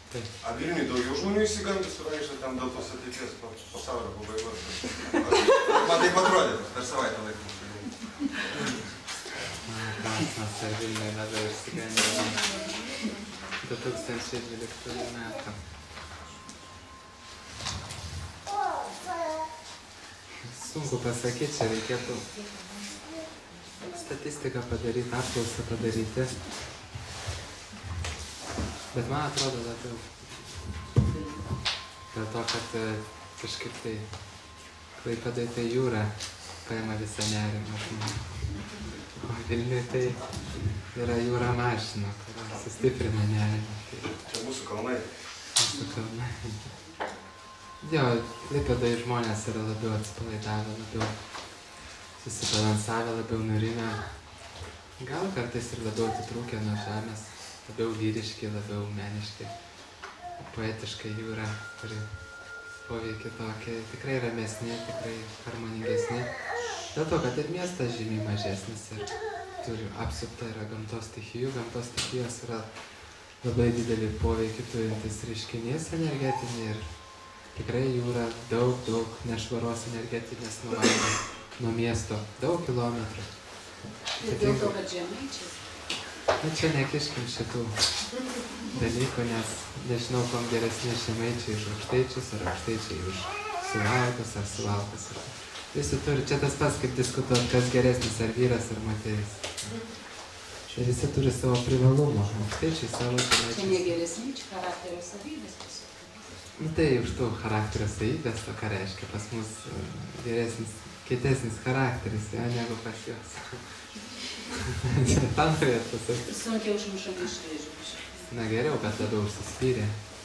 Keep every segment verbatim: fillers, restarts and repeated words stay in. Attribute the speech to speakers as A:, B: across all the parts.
A: A Vilniui daugiau žmonių įsigandusių vaikšto ten dėl tos ateities pasaulio pabaigos. Man taip atrodė, per savaitę laiką.
B: Klausimas, ar Vilniui labiau įsigandę du tūkstančiai dvyliktųjų metų. Sunku pasakyti, čia reikėtų statistiką padaryti, apklausą padaryti. Bet man atrodo labiau. Dėl to, kad kažkaip tai Klaipėdai tai jūra paima visą nerimą. O Vilniui tai yra jūra mašina, kuri sustiprina nerimą.
A: Čia mūsų kalnai.
B: Mūsų kalnai. Jo, Klaipėdai žmonės yra labiau atsipalaidavę, labiau susibalansavę, labiau nurimę. Gal kartais ir labiau atitrūkę nuo žemės. Labiau lyriški, labiau meniški, poetiškai jūra, kuri poveikia tokie tikrai ramesni, tikrai harmoningesni. Dėl to, kad ir miestas žymiai mažesnis ir turi apsupta yra gamtos stichijų. Gamtos stichijos yra labai didelį poveikį turintis reiškinys energetinį ir tikrai jūra daug, daug nešvaros energetinės nuvalgo nuo miesto, daug kilometrų.
C: Ir dėl to, kad žemaičiai.
B: Na čia nekiškim šitų dalykų, nes nežinau, kom geresni žemaičiai už aukštaičius, ar aukštaičiai už suvalkus, ar suvalkus. Visi turi, čia tas pats, kaip diskutuot, kas geresnis, ar vyras, ar moteris. Tai visi turi savo privalumą, aukštaičiai savo žemaičiai.
C: Čia negeresni, čia charakterio savybės tiesiog.
B: Nu tai už tų charakterio savybės, to ką reiškia pas mus geresnis, kietesnis charakteris, ja, negu pas juos. Tą norėt pasakyti.
C: Sunkiau užmušami iš vėžių.
B: Na geriau, bet labiau užsispyrė.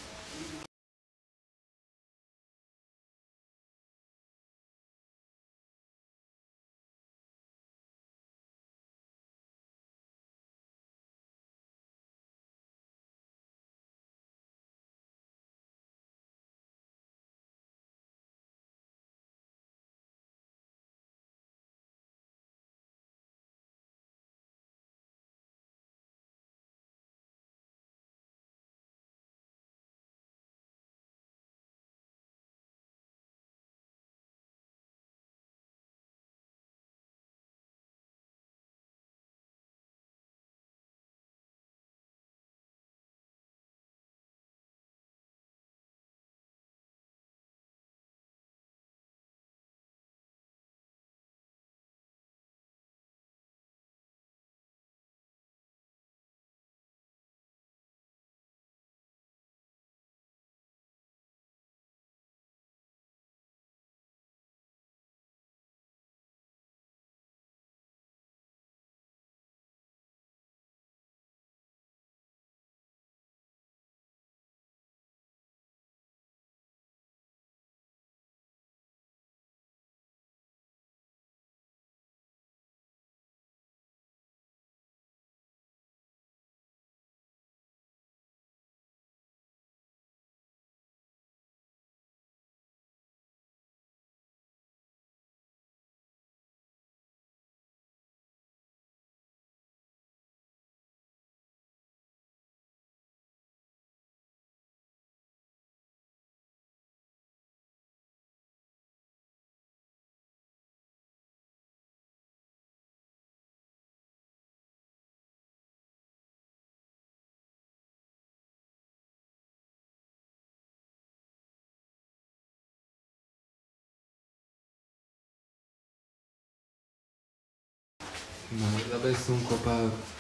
B: Na, labai sunku pa...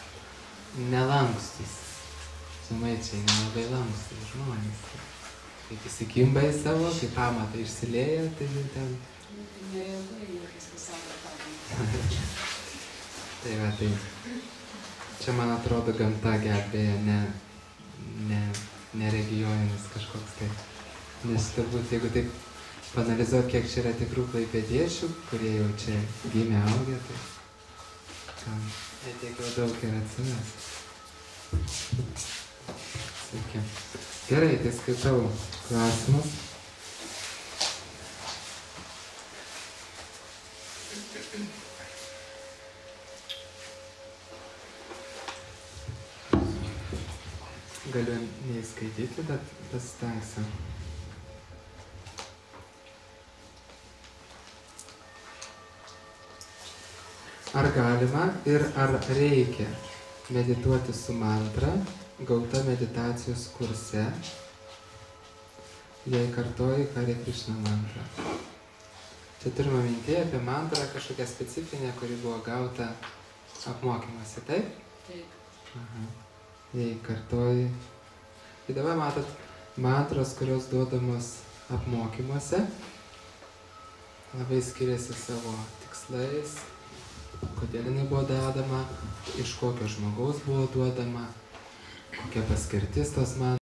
B: nelankstus. Žemaičiai nelabai lankstus žmonės. Kaip įsikimba į savo, kaip pamatą išsilieja, tai ten...
C: Nereagai jokiais pasaulio pamatą.
B: Tai va, tai... Čia, man atrodo, gamta gelbėja, ne... ne... ne regioninis kažkoks tai. Nes turbūt, jeigu taip paanalizuot, kiek čia yra tikrų klaipėdiečių, kurie jau čia gimė, augę, tai... Tai tiek jau daug ir atsimes. Sveiki. Gerai, tai skaitau klausimus. galiu neįskaityti, bet pasistengsiu. Ar galima ir ar reikia medituoti su mantra, gauta meditacijos kurse, jei kartoji Hare Krishna mantrą? Čia turime mintyje apie mantrą kažkokią specifinę, kuri buvo gauta apmokymuose, taip?
C: Taip.
B: Aha. Jei kartoji. Tai dabar matot, mantros, kurios duodamos apmokymuose, labai skiriasi savo tikslais, kodėl jinai buvo duodama, iš kokio žmogaus buvo duodama, kokia paskirtis tos mantros.